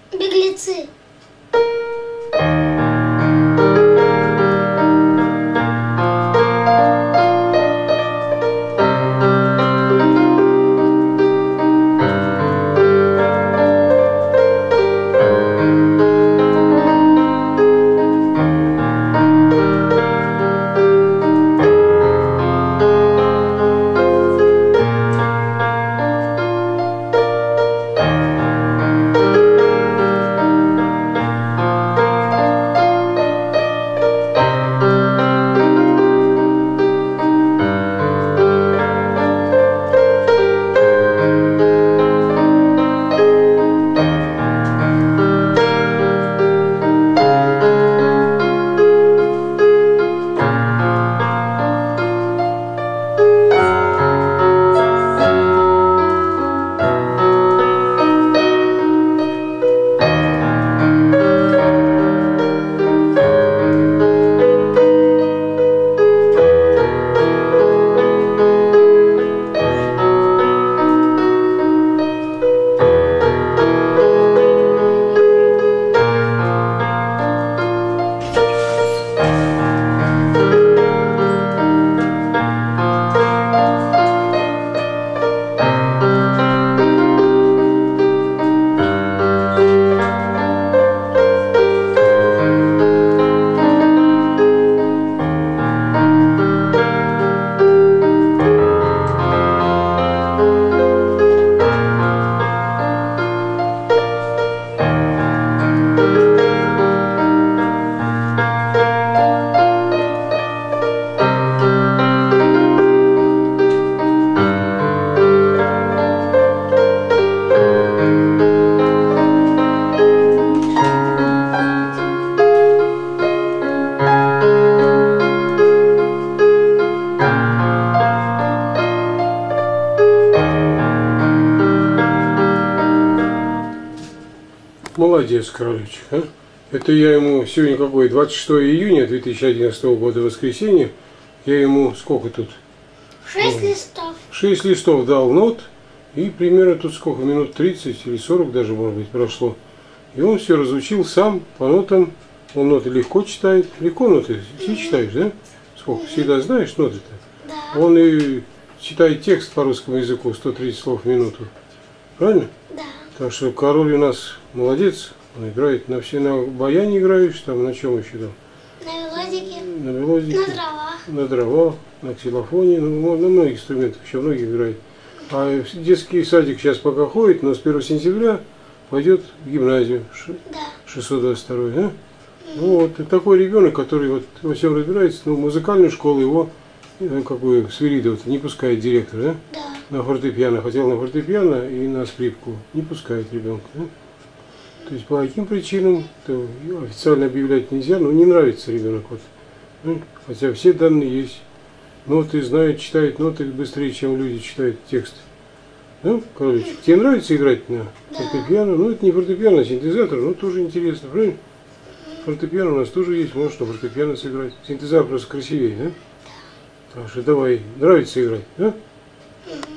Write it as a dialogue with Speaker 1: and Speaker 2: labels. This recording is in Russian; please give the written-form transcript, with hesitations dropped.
Speaker 1: Беглецы.
Speaker 2: Молодец, кроличек, а? Это я ему сегодня какой? 26 июня 2011 года, воскресенье. Я ему сколько тут?
Speaker 1: 6 листов.
Speaker 2: 6 листов дал нот. И примерно тут сколько? Минут 30 или 40 даже, может быть, прошло. И он все разучил сам по нотам. Он ноты легко читает. Легко ноты все читаешь, да? Сколько? Всегда знаешь ноты-то?
Speaker 1: Да.
Speaker 2: Он и читает текст по русскому языку 130 слов в минуту. Правильно?
Speaker 1: Да.
Speaker 2: Так что король у нас молодец. Он играет на баяне играешь, там на чем еще там?
Speaker 1: На мелодике.
Speaker 2: На мелодике.
Speaker 1: На дровах.
Speaker 2: На дрова, на ксилофоне, ну, на многих инструментах, еще многие играют. А в детский садик сейчас пока ходит, но с 1 сентября пойдет в гимназию.
Speaker 1: Да.
Speaker 2: 622, да? Ну, вот и такой ребенок, который вот во всем разбирается, ну, музыкальную школу его, какую Свиридова не пускает директор, да?
Speaker 1: Да.
Speaker 2: На фортепиано, хотел на фортепиано и на скрипку, не пускает ребенка, да? То есть по каким причинам, то официально объявлять нельзя, но не нравится ребенок, вот. Ну, хотя все данные есть. Ноты знают, читают ноты быстрее, чем люди читают текст. Да, короче, тебе нравится играть на фортепиано? Ну, это не фортепиано, а синтезатор, но тоже интересно, правильно? Фортепиано у нас тоже есть, можешь на фортепиано сыграть. Синтезатор просто красивее, да? Так что давай, нравится играть, да?